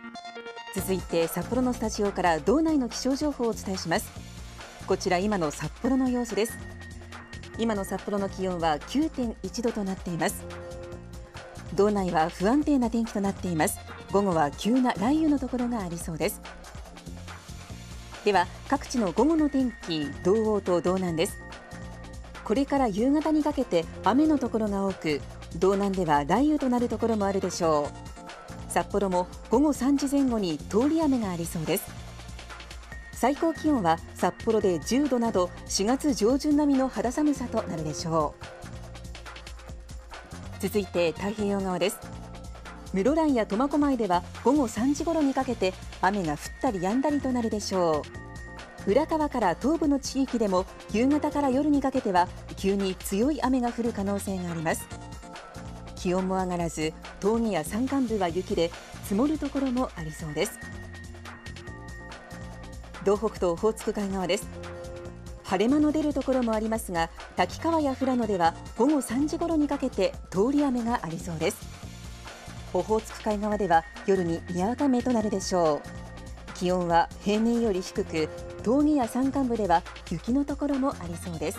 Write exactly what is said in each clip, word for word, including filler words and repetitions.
続いて札幌のスタジオから道内の気象情報をお伝えします。こちら今の札幌の様子です。今の札幌の気温は きゅうてんいちどとなっています。道内は不安定な天気となっています。午後は急な雷雨のところがありそうです。では各地の午後の天気、道央と道南です。これから夕方にかけて雨のところが多く、道南では雷雨となるところもあるでしょう。札幌も午後さんじぜん後に通り雨がありそうです。最高気温は札幌でじゅうどなどしがつ上旬並みの肌寒さとなるでしょう。続いて太平洋側です。室蘭や苫小牧では午後さんじ頃にかけて雨が降ったり止んだりとなるでしょう。浦河から東部の地域でも夕方から夜にかけては急に強い雨が降る可能性があります。気温も上がらず、峠や山間部は雪で積もるところもありそうです。道北とオホーツク海側です。晴れ間の出るところもありますが、滝川や富良野では午後さんじ頃にかけて通り雨がありそうです。オホーツク海側では夜ににわか雨となるでしょう。気温は平年より低く、峠や山間部では雪のところもありそうです。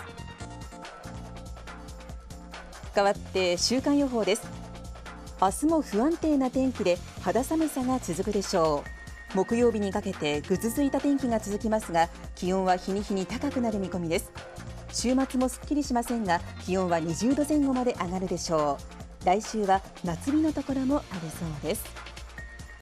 変わって週間予報です。明日も不安定な天気で肌寒さが続くでしょう。木曜日にかけてぐずついた天気が続きますが、気温は日に日に高くなる見込みです。週末もすっきりしませんが、気温はにじゅうどぜん後まで上がるでしょう。来週は夏日のところもありそうです。